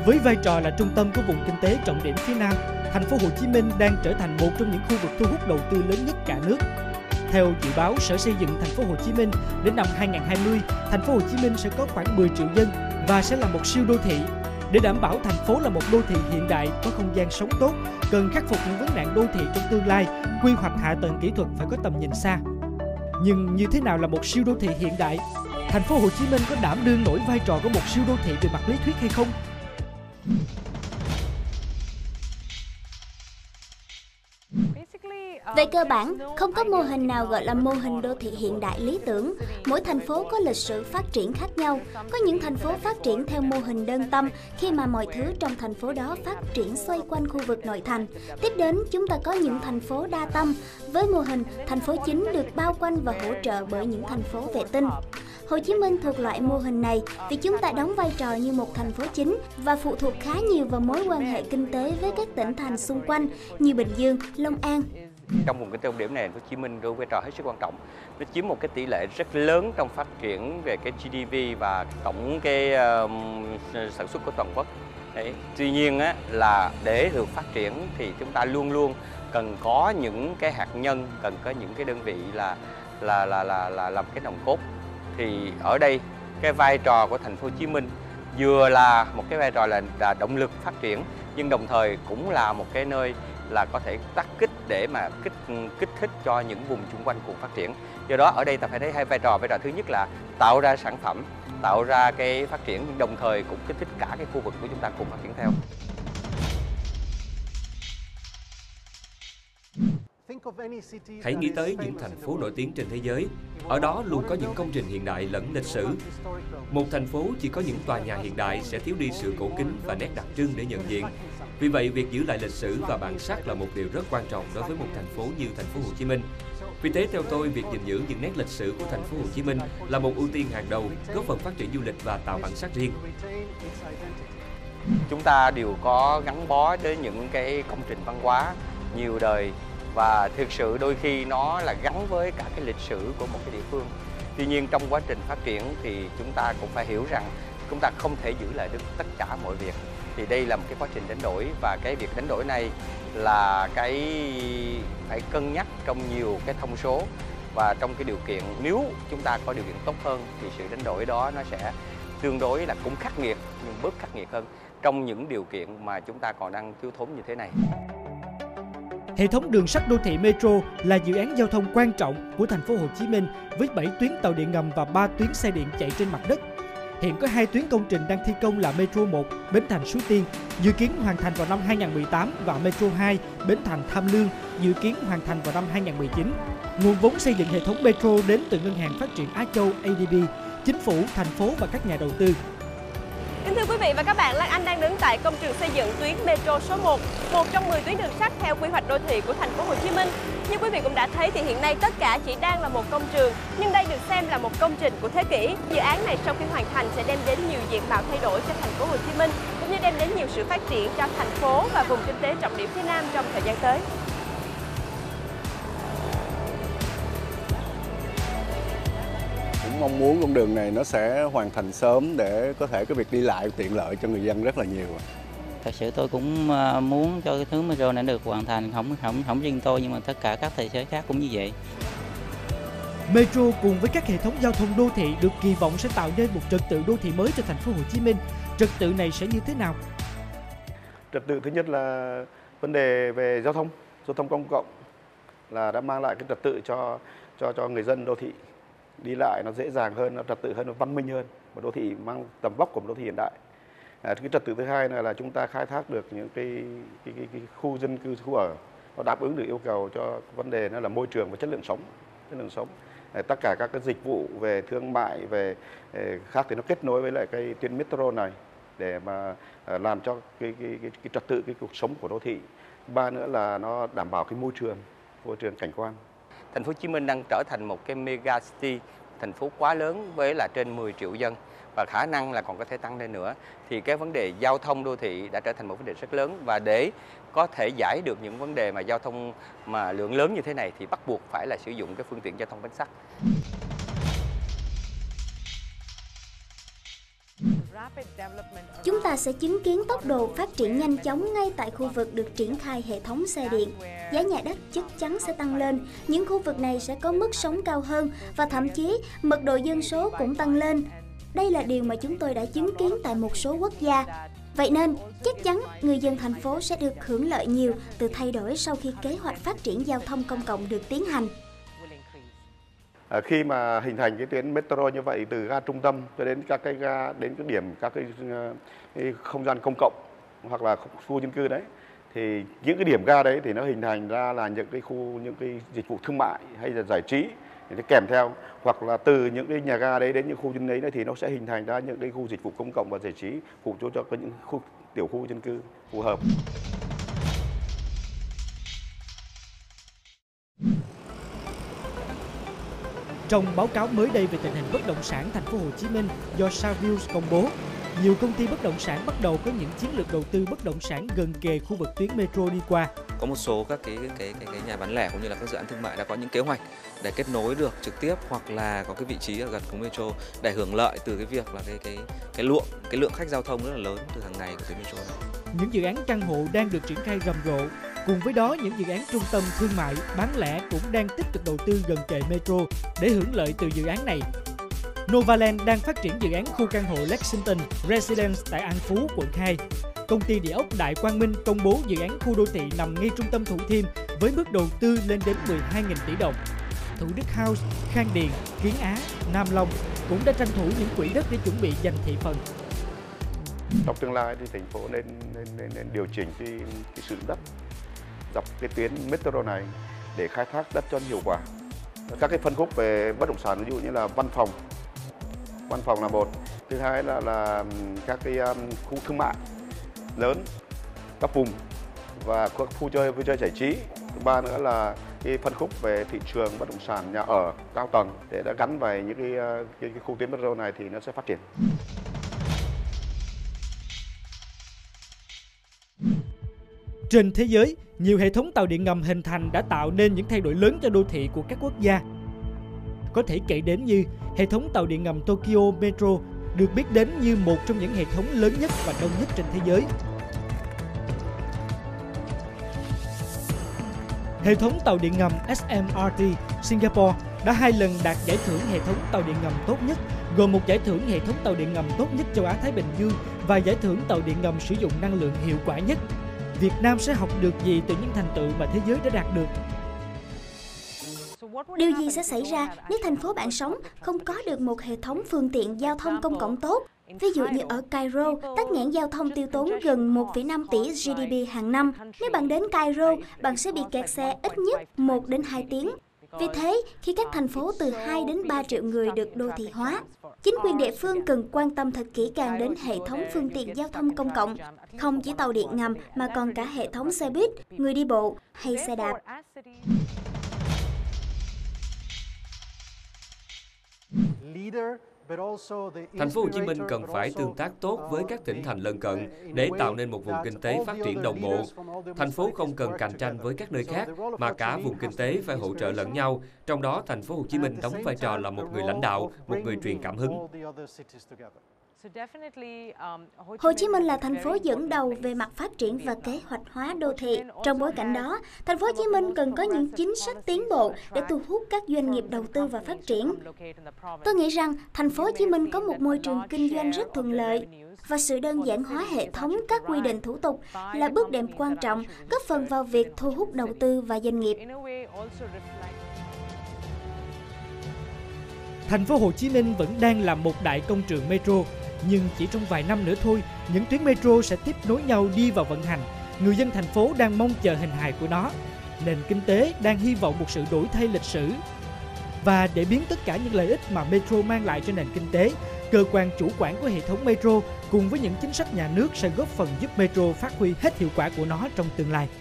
Với vai trò là trung tâm của vùng kinh tế trọng điểm phía Nam, thành phố Hồ Chí Minh đang trở thành một trong những khu vực thu hút đầu tư lớn nhất cả nước. Theo dự báo Sở Xây dựng thành phố Hồ Chí Minh, đến năm 2020, thành phố Hồ Chí Minh sẽ có khoảng 10 triệu dân và sẽ là một siêu đô thị. Để đảm bảo thành phố là một đô thị hiện đại có không gian sống tốt, cần khắc phục những vấn nạn đô thị trong tương lai, quy hoạch hạ tầng kỹ thuật phải có tầm nhìn xa. Nhưng như thế nào là một siêu đô thị hiện đại? Thành phố Hồ Chí Minh có đảm đương nổi vai trò của một siêu đô thị về mặt lý thuyết hay không? Về cơ bản, không có mô hình nào gọi là mô hình đô thị hiện đại lý tưởng. Mỗi thành phố có lịch sử phát triển khác nhau. Có những thành phố phát triển theo mô hình đơn tâm, khi mà mọi thứ trong thành phố đó phát triển xoay quanh khu vực nội thành. Tiếp đến, chúng ta có những thành phố đa tâm, với mô hình thành phố chính được bao quanh và hỗ trợ bởi những thành phố vệ tinh. Hồ Chí Minh thuộc loại mô hình này vì chúng ta đóng vai trò như một thành phố chính và phụ thuộc khá nhiều vào mối quan hệ kinh tế với các tỉnh thành xung quanh như Bình Dương, Long An. Trong vùng kinh tế trọng điểm này, Thành phố Hồ Chí Minh đóng vai trò hết sức quan trọng. Nó chiếm một cái tỷ lệ rất lớn trong phát triển về cái GDP và tổng cái sản xuất của toàn quốc. Đấy. Tuy nhiên á, là để được phát triển thì chúng ta luôn luôn cần có những cái hạt nhân, cần có những cái đơn vị là làm cái nòng cốt. Thì ở đây cái vai trò của Thành phố Hồ Chí Minh vừa là một cái vai trò là động lực phát triển, nhưng đồng thời cũng là một cái nơi là có thể tác kích để mà kích thích cho những vùng xung quanh cùng phát triển. Do đó ở đây ta phải thấy hai vai trò. Vai trò thứ nhất là tạo ra sản phẩm, tạo ra cái phát triển, nhưng đồng thời cũng kích thích cả cái khu vực của chúng ta cùng phát triển theo. Hãy nghĩ tới những thành phố nổi tiếng trên thế giới. Ở đó luôn có những công trình hiện đại lẫn lịch sử. Một thành phố chỉ có những tòa nhà hiện đại sẽ thiếu đi sự cổ kính và nét đặc trưng để nhận diện. Vì vậy, việc giữ lại lịch sử và bản sắc là một điều rất quan trọng đối với một thành phố như thành phố Hồ Chí Minh. Vì thế, theo tôi, việc gìn giữ những nét lịch sử của thành phố Hồ Chí Minh là một ưu tiên hàng đầu, góp phần phát triển du lịch và tạo bản sắc riêng. Chúng ta đều có gắn bó với những cái công trình văn hóa nhiều đời và thực sự đôi khi nó là gắn với cả cái lịch sử của một cái địa phương. Tuy nhiên trong quá trình phát triển thì chúng ta cũng phải hiểu rằng chúng ta không thể giữ lại được tất cả mọi việc. Thì đây là một cái quá trình đánh đổi, và cái việc đánh đổi này là cái phải cân nhắc trong nhiều cái thông số, và trong cái điều kiện nếu chúng ta có điều kiện tốt hơn thì sự đánh đổi đó nó sẽ tương đối là cũng khắc nghiệt, nhưng bớt khắc nghiệt hơn trong những điều kiện mà chúng ta còn đang thiếu thốn như thế này. Hệ thống đường sắt đô thị Metro là dự án giao thông quan trọng của thành phố Hồ Chí Minh với 7 tuyến tàu điện ngầm và 3 tuyến xe điện chạy trên mặt đất. Hiện có 2 tuyến công trình đang thi công là Metro 1 Bến Thành Suối Tiên dự kiến hoàn thành vào năm 2018 và Metro 2 Bến Thành Tham Lương dự kiến hoàn thành vào năm 2019. Nguồn vốn xây dựng hệ thống Metro đến từ Ngân hàng Phát triển Á Châu ADB, chính phủ, thành phố và các nhà đầu tư. Kính thưa quý vị và các bạn, Lan Anh đang đứng tại công trường xây dựng tuyến Metro số 1, một trong 10 tuyến đường sắt theo quy hoạch đô thị của thành phố Hồ Chí Minh. Như quý vị cũng đã thấy thì hiện nay tất cả chỉ đang là một công trường, nhưng đây được xem là một công trình của thế kỷ. Dự án này sau khi hoàn thành sẽ đem đến nhiều diện mạo thay đổi cho thành phố Hồ Chí Minh, cũng như đem đến nhiều sự phát triển cho thành phố và vùng kinh tế trọng điểm phía Nam trong thời gian tới. Mong muốn con đường này nó sẽ hoàn thành sớm để có thể cái việc đi lại tiện lợi cho người dân rất là nhiều. Thật sự tôi cũng muốn cho cái tuyến Metro này được hoàn thành, không riêng tôi nhưng mà tất cả các tài xế khác cũng như vậy. Metro cùng với các hệ thống giao thông đô thị được kỳ vọng sẽ tạo nên một trật tự đô thị mới cho thành phố Hồ Chí Minh. Trật tự này sẽ như thế nào? Trật tự thứ nhất là vấn đề về giao thông công cộng là đã mang lại cái trật tự cho người dân đô thị. Đi lại nó dễ dàng hơn, nó trật tự hơn, nó văn minh hơn, một đô thị mang tầm vóc của một đô thị hiện đại. Cái trật tự thứ hai là chúng ta khai thác được những cái khu dân cư, khu ở, nó đáp ứng được yêu cầu cho vấn đề nó là môi trường và chất lượng sống. Tất cả các cái dịch vụ về thương mại, về khác thì nó kết nối với lại cái tuyến metro này để mà làm cho cái trật tự cái cuộc sống của đô thị. Ba nữa là nó đảm bảo cái môi trường cảnh quan. Thành phố Hồ Chí Minh đang trở thành một cái mega city, thành phố quá lớn với là trên 10 triệu dân và khả năng là còn có thể tăng lên nữa. Thì cái vấn đề giao thông đô thị đã trở thành một vấn đề rất lớn, và để có thể giải được những vấn đề mà giao thông mà lượng lớn như thế này thì bắt buộc phải là sử dụng cái phương tiện giao thông bánh sắt. Chúng ta sẽ chứng kiến tốc độ phát triển nhanh chóng ngay tại khu vực được triển khai hệ thống xe điện. Giá nhà đất chắc chắn sẽ tăng lên, những khu vực này sẽ có mức sống cao hơn và thậm chí mật độ dân số cũng tăng lên. Đây là điều mà chúng tôi đã chứng kiến tại một số quốc gia. Vậy nên, chắc chắn người dân thành phố sẽ được hưởng lợi nhiều từ thay đổi sau khi kế hoạch phát triển giao thông công cộng được tiến hành. Khi mà hình thành cái tuyến metro như vậy từ ga trung tâm cho đến các cái ga, đến cái điểm các cái không gian công cộng hoặc là khu dân cư đấy, thì những cái điểm ga đấy thì nó hình thành ra là những cái dịch vụ thương mại hay là giải trí thì nó kèm theo, hoặc là từ những cái nhà ga đấy đến những khu dân đấy thì nó sẽ hình thành ra những cái khu dịch vụ công cộng và giải trí phục vụ cho những tiểu khu dân cư phù hợp. Trong báo cáo mới đây về tình hình bất động sản thành phố Hồ Chí Minh do Savills công bố, nhiều công ty bất động sản bắt đầu có những chiến lược đầu tư bất động sản gần kề khu vực tuyến metro đi qua. Có một số các cái nhà bán lẻ cũng như là các dự án thương mại đã có những kế hoạch để kết nối được trực tiếp hoặc là có cái vị trí ở gần cùng metro để hưởng lợi từ cái việc là cái lượng khách giao thông rất là lớn từ hàng ngày của tuyến metro này. Những dự án căn hộ đang được triển khai rầm rộ. Cùng với đó, những dự án trung tâm thương mại, bán lẻ cũng đang tích cực đầu tư gần kề metro để hưởng lợi từ dự án này. Novaland đang phát triển dự án khu căn hộ Lexington Residence tại An Phú, quận 2. Công ty địa ốc Đại Quang Minh công bố dự án khu đô thị nằm ngay trung tâm Thủ Thiêm với mức đầu tư lên đến 12.000 tỷ đồng. Thủ Đức House, Khang Điền, Kiến Á, Nam Long cũng đã tranh thủ những quỹ đất để chuẩn bị giành thị phần. Trong tương lai thì thành phố nên điều chỉnh cái sử dụng đất dọc cái tuyến metro này để khai thác đất cho hiệu quả. Các cái phân khúc về bất động sản ví dụ như là văn phòng là một, thứ hai là các cái khu thương mại lớn, các vùng và các khu vui chơi giải trí. Thứ ba nữa là cái phân khúc về thị trường bất động sản nhà ở cao tầng để đã gắn vào những cái khu tuyến metro này thì nó sẽ phát triển. Trên thế giới, nhiều hệ thống tàu điện ngầm hình thành đã tạo nên những thay đổi lớn cho đô thị của các quốc gia. Có thể kể đến như hệ thống tàu điện ngầm Tokyo Metro được biết đến như một trong những hệ thống lớn nhất và đông nhất trên thế giới. Hệ thống tàu điện ngầm SMRT Singapore đã 2 lần đạt giải thưởng hệ thống tàu điện ngầm tốt nhất, gồm một giải thưởng hệ thống tàu điện ngầm tốt nhất châu Á-Thái Bình Dương và giải thưởng tàu điện ngầm sử dụng năng lượng hiệu quả nhất. Việt Nam sẽ học được gì từ những thành tựu mà thế giới đã đạt được? Điều gì sẽ xảy ra nếu thành phố bạn sống không có được một hệ thống phương tiện giao thông công cộng tốt? Ví dụ như ở Cairo, tắc nghẽn giao thông tiêu tốn gần 1,5 tỷ GDP hàng năm. Nếu bạn đến Cairo, bạn sẽ bị kẹt xe ít nhất 1 đến 2 tiếng. Vì thế, khi các thành phố từ 2 đến 3 triệu người được đô thị hóa, chính quyền địa phương cần quan tâm thật kỹ càng đến hệ thống phương tiện giao thông công cộng, không chỉ tàu điện ngầm mà còn cả hệ thống xe buýt, người đi bộ hay xe đạp. Thành phố Hồ Chí Minh cần phải tương tác tốt với các tỉnh thành lân cận để tạo nên một vùng kinh tế phát triển đồng bộ. Thành phố không cần cạnh tranh với các nơi khác mà cả vùng kinh tế phải hỗ trợ lẫn nhau. Trong đó, Thành phố Hồ Chí Minh đóng vai trò là một người lãnh đạo, một người truyền cảm hứng. Hồ Chí Minh là thành phố dẫn đầu về mặt phát triển và kế hoạch hóa đô thị. Trong bối cảnh đó, thành phố Hồ Chí Minh cần có những chính sách tiến bộ để thu hút các doanh nghiệp đầu tư và phát triển. Tôi nghĩ rằng thành phố Hồ Chí Minh có một môi trường kinh doanh rất thuận lợi và sự đơn giản hóa hệ thống các quy định thủ tục là bước đệm quan trọng góp phần vào việc thu hút đầu tư và doanh nghiệp. Thành phố Hồ Chí Minh vẫn đang là một đại công trường metro, nhưng chỉ trong vài năm nữa thôi, những tuyến metro sẽ tiếp nối nhau đi vào vận hành. Người dân thành phố đang mong chờ hình hài của nó. Nền kinh tế đang hy vọng một sự đổi thay lịch sử. Và để biến tất cả những lợi ích mà metro mang lại cho nền kinh tế, cơ quan chủ quản của hệ thống metro cùng với những chính sách nhà nước sẽ góp phần giúp metro phát huy hết hiệu quả của nó trong tương lai.